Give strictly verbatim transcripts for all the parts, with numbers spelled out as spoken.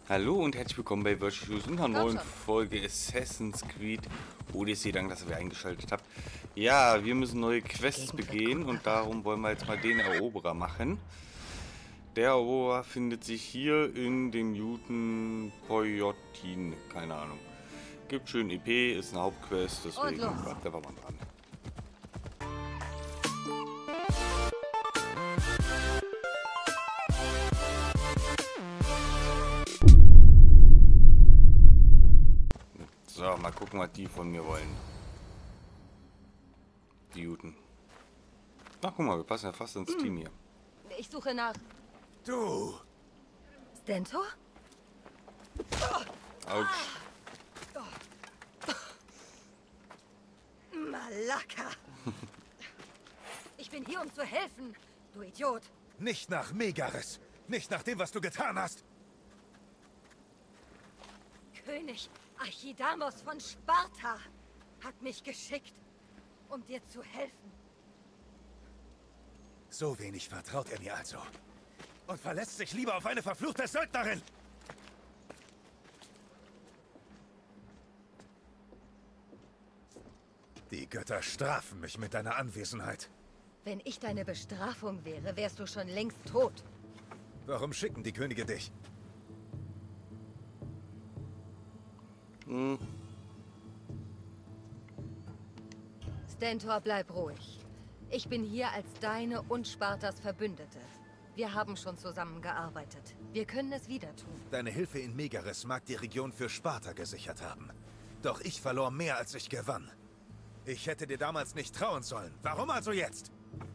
Hallo und herzlich willkommen bei Virtual Shoes in einer neuen Folge Assassin's Creed Odyssey. Danke, dass ihr eingeschaltet habt. Ja, wir müssen neue Quests begehen und darum wollen wir jetzt mal den Eroberer machen. Der Eroberer findet sich hier in den Newton Poyotin, keine Ahnung. Gibt schön E P, ist eine Hauptquest, deswegen bleibt einfach mal dran. So, mal gucken, was die von mir wollen. Die Juden. Ach, guck mal, wir passen ja fast ins Team hier. Ich suche nach... Du! Stentor? Autsch. Malaka! Ich bin hier, um zu helfen, du Idiot. Nicht nach Megaris! Nicht nach dem, was du getan hast! König Archidamos von Sparta hat mich geschickt, um dir zu helfen. So wenig vertraut er mir also. Und verlässt sich lieber auf eine verfluchte Söldnerin! Die Götter strafen mich mit deiner Anwesenheit. Wenn ich deine Bestrafung wäre, wärst du schon längst tot. Warum schicken die Könige dich? Hm. Stentor, bleib ruhig. Ich bin hier als deine und Spartas Verbündete. Wir haben schon zusammengearbeitet. Wir können es wieder tun. Deine Hilfe in Megaris mag die Region für Sparta gesichert haben. Doch ich verlor mehr, als ich gewann. Ich hätte dir damals nicht trauen sollen. Warum also jetzt?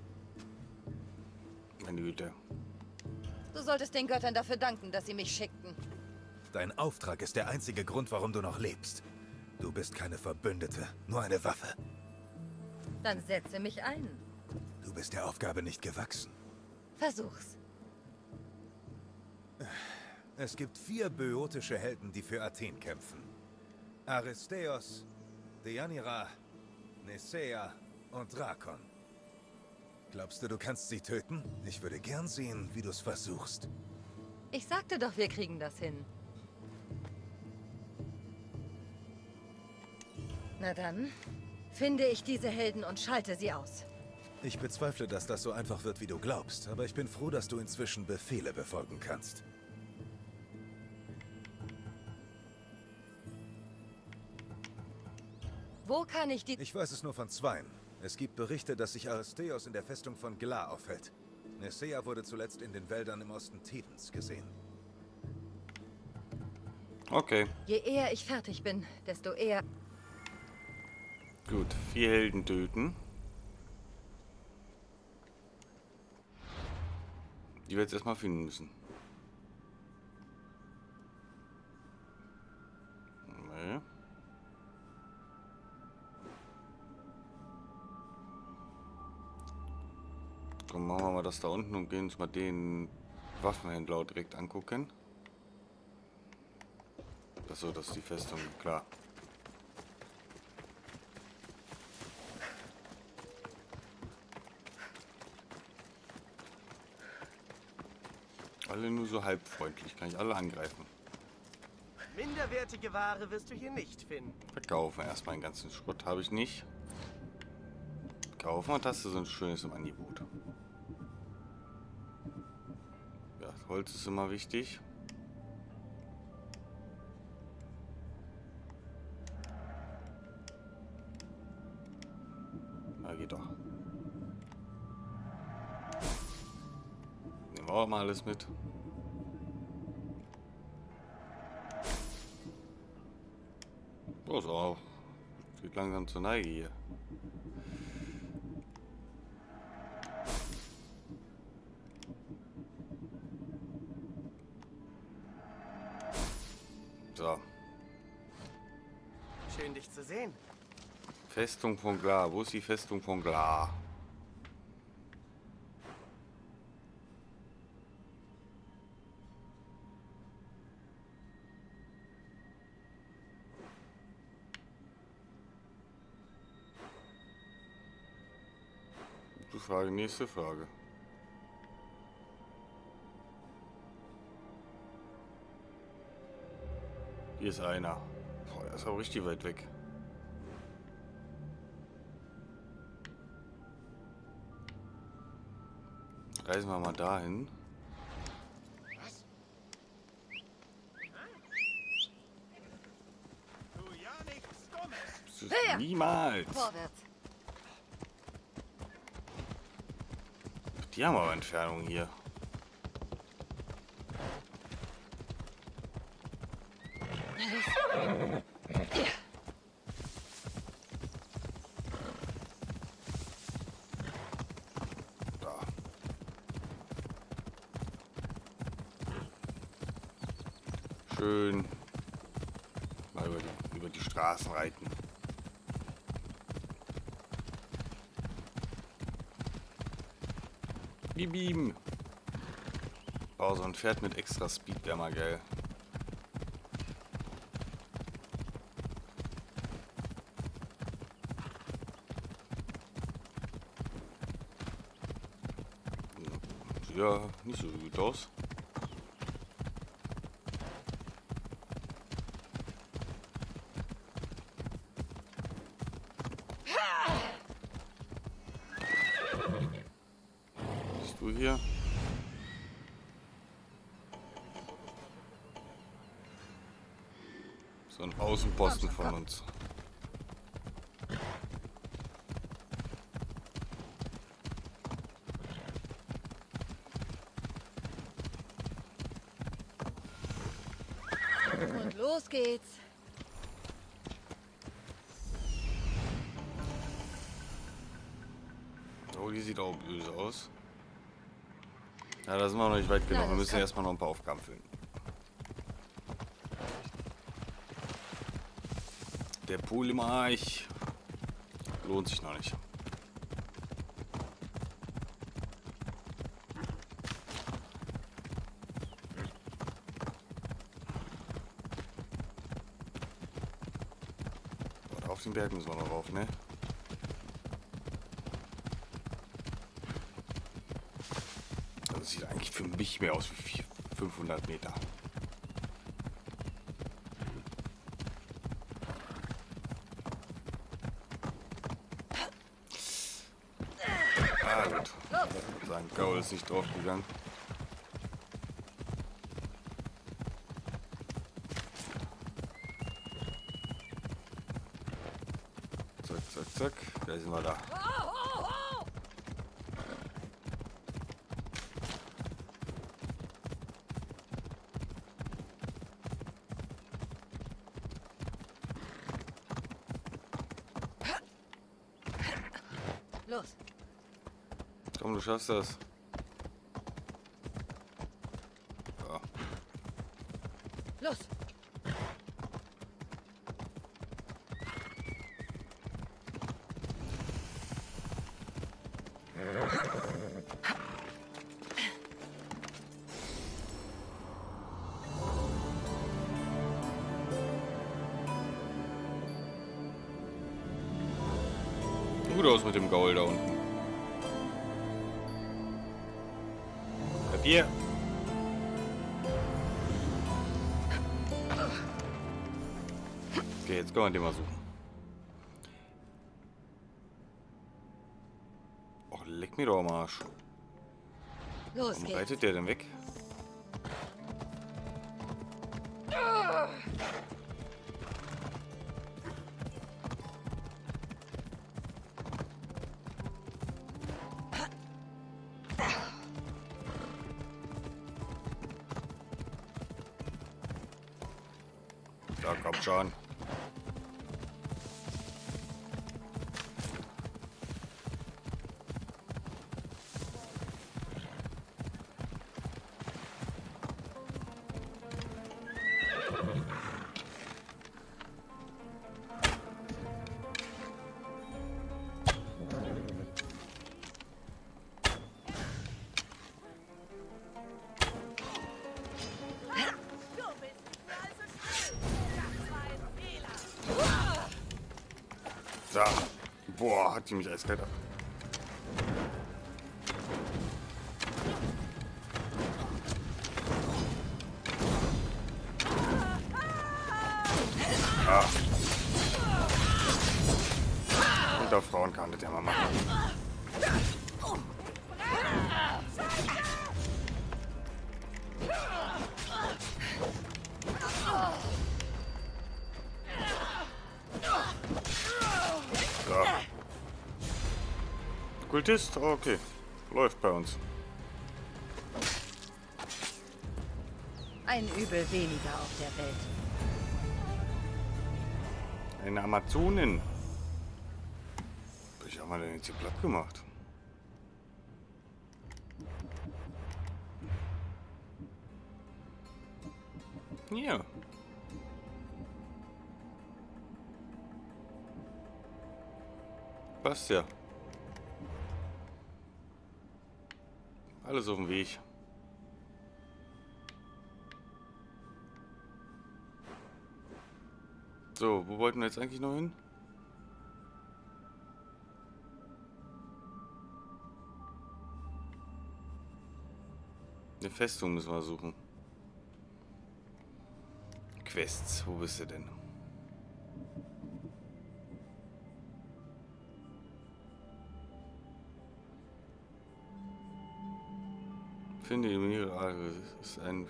Meine Güte. Du solltest den Göttern dafür danken, dass sie mich schickten. Dein Auftrag ist der einzige Grund, warum du noch lebst. Du bist keine Verbündete, nur eine Waffe. Dann setze mich ein. Du bist der Aufgabe nicht gewachsen. Versuch's. Es gibt vier böotische Helden, die für Athen kämpfen. Aristeos, Deianira, Nesea und Drakon. Glaubst du, du kannst sie töten? Ich würde gern sehen, wie du es versuchst. Ich sagte doch, wir kriegen das hin. Na dann, finde ich diese Helden und schalte sie aus. Ich bezweifle, dass das so einfach wird, wie du glaubst, aber ich bin froh, dass du inzwischen Befehle befolgen kannst. Wo kann ich die... Ich weiß es nur von zweien. Es gibt Berichte, dass sich Aristeos in der Festung von Gla aufhält. Nesea wurde zuletzt in den Wäldern im Osten Thebens gesehen. Okay. Je eher ich fertig bin, desto eher... Gut, vier Helden töten. Die wir jetzt erstmal finden müssen. Nee. Komm, machen wir mal das da unten und gehen uns mal den Waffenhändler direkt angucken. Achso, das ist die Festung, klar. Alle nur so halb freundlich, kann ich alle angreifen. Minderwertige Ware wirst du hier nicht finden. Verkaufen erstmal einen ganzen Schrott, habe ich nicht. Kaufen und hast du so ein schönes im Angebot. Ja, Holz ist immer wichtig. Na, geht doch. Nehmen wir auch mal alles mit. Oh, so auch. Geht langsam zur Neige hier. So. Schön, dich zu sehen. Festung von Gla. Wo ist die Festung von Gla? Gute Frage, nächste Frage. Hier ist einer. Boah, der ist aber richtig weit weg. Reisen wir mal dahin. Höher! Niemals! Vorwärts! Die haben aber Entfernung hier. Da. Schön mal über die, über die Straßen reiten. Bim. Oh, so ein Pferd mit extra Speed wäre mal geil. Sieht ja nicht so gut aus. Bist du hier? So ein Außenposten von uns. Und los geht's. Oh, die sieht auch böse aus. Ja, da sind wir noch nicht weit genug. Ja, Wir müssen kann... erstmal noch ein paar Aufgaben füllen. Der Pool im Arch. Lohnt sich noch nicht. Dort auf den Berg müssen wir noch rauf, ne? Das sieht eigentlich für mich mehr aus wie fünfhundert Meter. Ah, gut. Sein Gaul ist nicht drauf gegangen. Zack, zack, zack. Da sind wir da. Los. Komm, du schaffst das. Ja. Los. Gut aus mit dem Gaul da unten. Papier. Okay, jetzt können wir den mal suchen. Och, leck mir doch am Arsch. Los Warum geht's. reitet der denn weg? Da kommt schon. So. Boah, hat die mich eiskalt ab. Ah. Unter Frauen kann das ja mal machen. So. Kultist? Okay. Läuft bei uns. Ein Übel weniger auf der Welt. Eine Amazonin. Ich habe mal denn jetzt hier platt gemacht. Hier. Passt ja. Alles auf dem Weg. So, wo wollten wir jetzt eigentlich noch hin? Eine Festung müssen wir suchen. Quests, wo bist du denn? Finde die Minerale, das ist ein...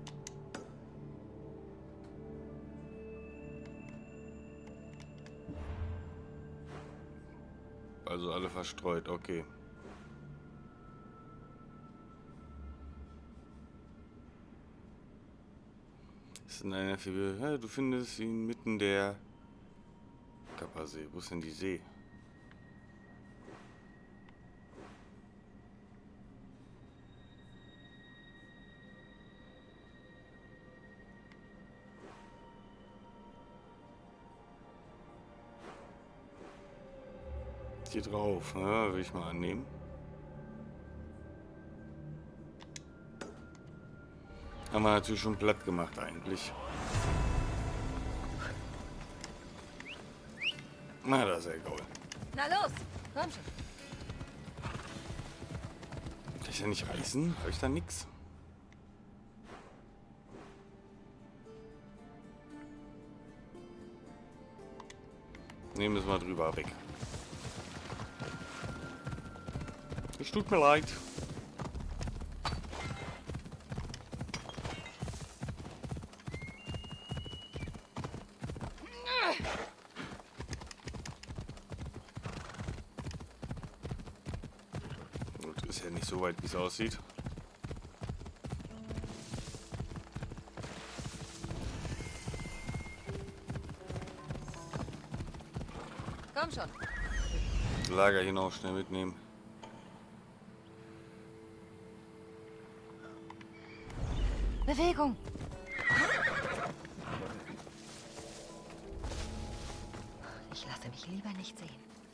Also alle verstreut, okay. Ist in einer Figur. Ja, du findest ihn mitten der Kappa-See. Wo ist denn die See? Hier drauf, ja, will ich mal annehmen. Haben wir natürlich schon platt gemacht eigentlich. Na, das ist ja egal. Na los, komm schon. Kann ich ja nicht reißen? Habe ich da nix? Nehmen wir es mal drüber weg. Es tut mir leid. Gut, ist ja nicht so weit, wie es aussieht. Komm schon. Lager hier noch schnell mitnehmen. Bewegung. Ich lasse mich lieber nicht sehen.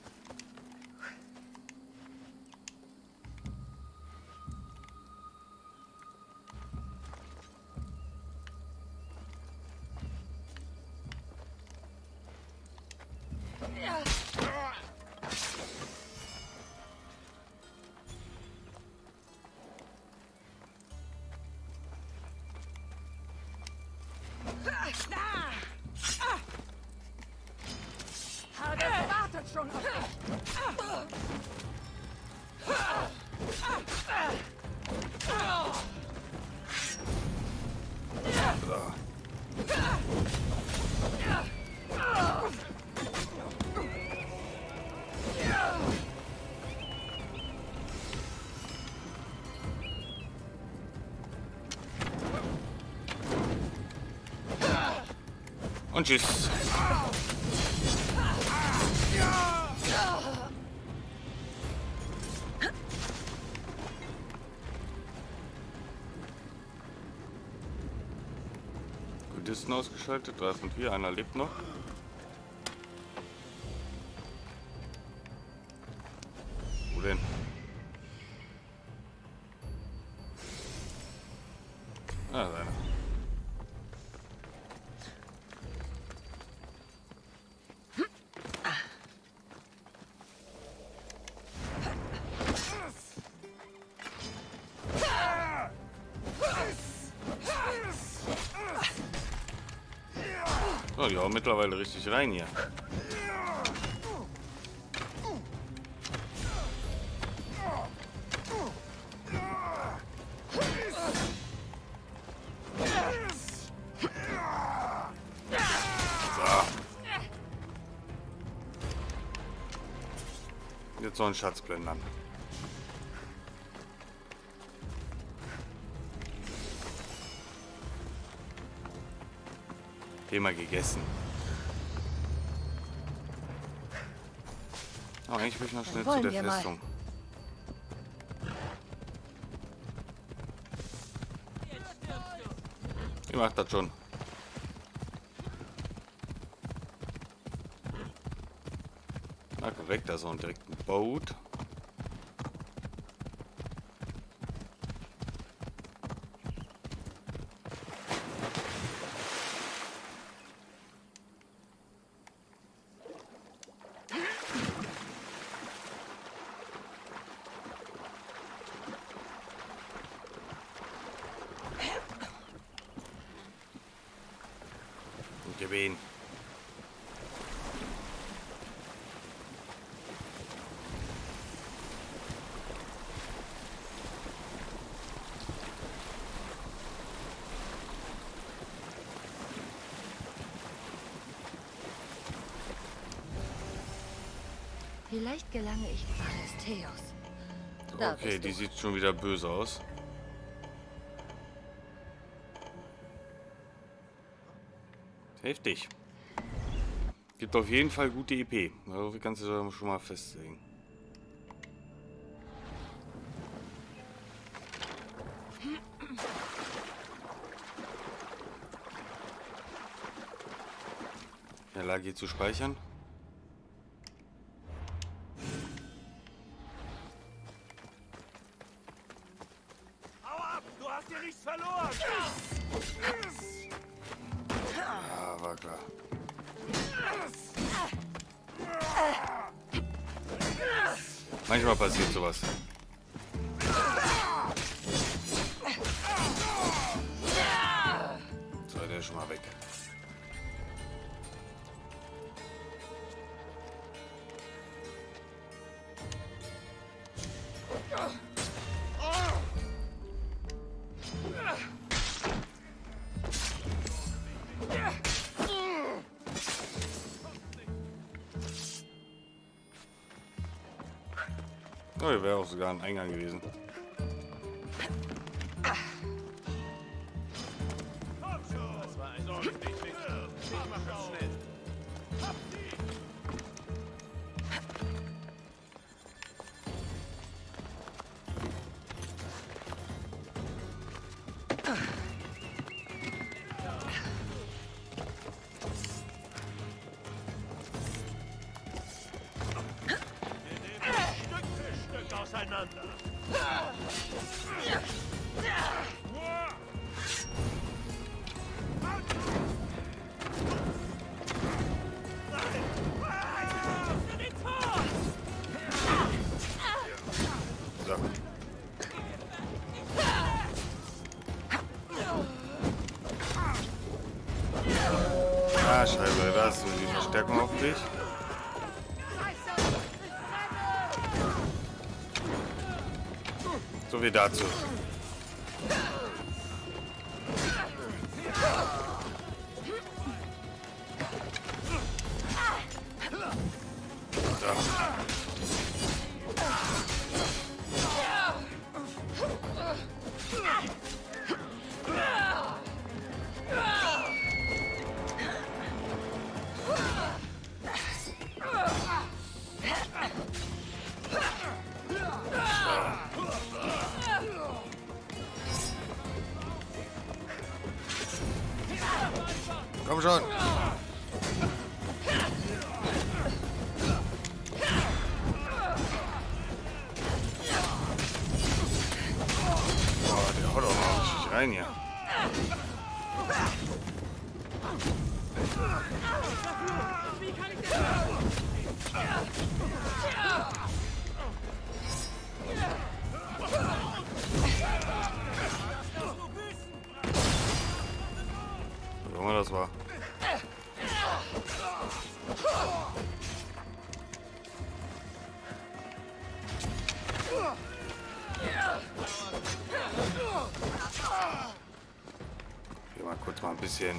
Hades wartet schon auf dich. Und tschüss. Kultisten ausgeschaltet, drei von vier, einer lebt noch. Wo denn? Ah, da einer. Oh, die hauen mittlerweile richtig rein hier. Jetzt noch einen Schatz plündern. Thema gegessen. Oh, eigentlich möchte ich noch schnell zu der Festung. Ich mach das schon. Ah, korrekt, da ist auch direkt ein Boot. Und gib ihn. Vielleicht gelange ich Aristeos. Da Okay, bist die du. sieht schon wieder böse aus. Heftig. Gibt auf jeden Fall gute E P. So viel kannst du schon mal festlegen. In der Lage zu speichern. Du hast dir nichts verloren! Ja, war klar. Manchmal passiert sowas. So, der ist schon mal weg. Oh, hier wäre auch sogar ein Eingang gewesen. Das war ein ordentlich Weg. Ich mach das schnell. Stück für Stück auseinander. So. Ah, Scheiße, da ist so die Verstärkung auf dem Weg. So wie dazu. So. Komm schon. Oh, der haut auch mal richtig rein hier. Was auch immer das war. kurz mal ein bisschen.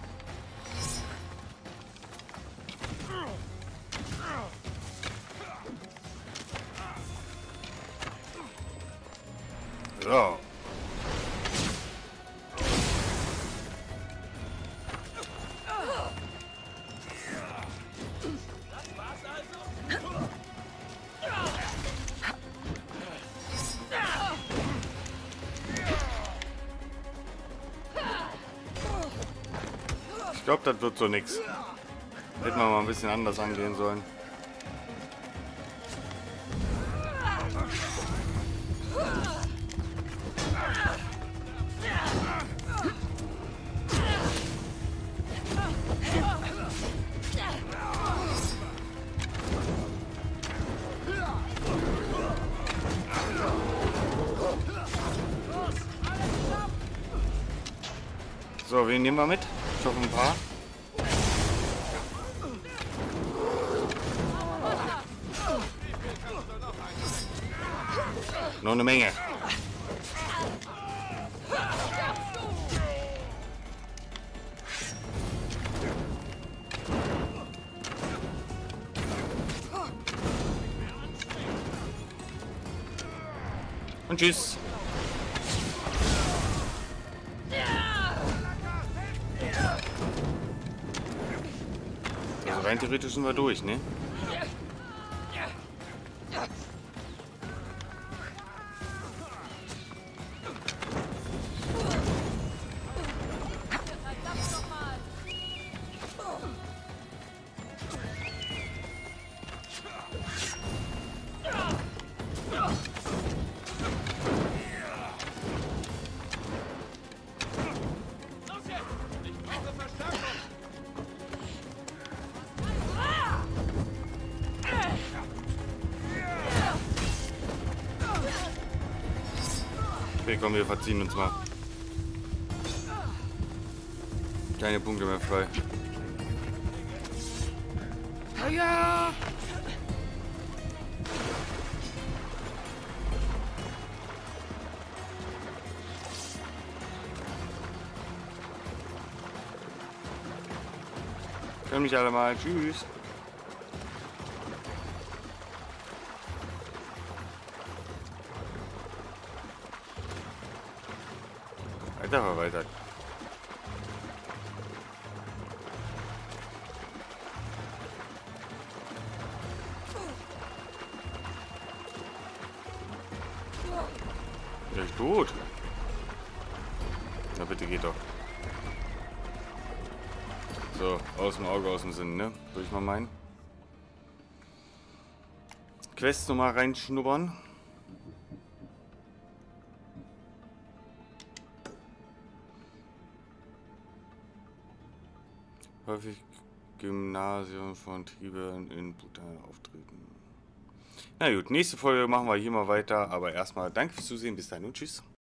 So. Ich glaube, das wird so nix. Hätten wir mal ein bisschen anders angehen sollen. So, wen nehmen wir mit? Ich hoffe ein paar. Noch eine Menge. Und tschüss. Also rein theoretisch sind wir durch, ne? Okay, komm, wir verziehen uns mal. Keine Punkte mehr frei. Ja. Können mich alle mal. Tschüss. Weiter verweitert. Ja, ich tot. Na bitte, geht doch. So, aus dem Auge, aus dem Sinn, ne? Würde ich mal meinen. Quest nochmal reinschnuppern. Häufig Gymnasium von Tribern in Bhutan auftreten. Na gut, nächste Folge machen wir hier mal weiter, aber erstmal danke fürs Zusehen, bis dahin und tschüss.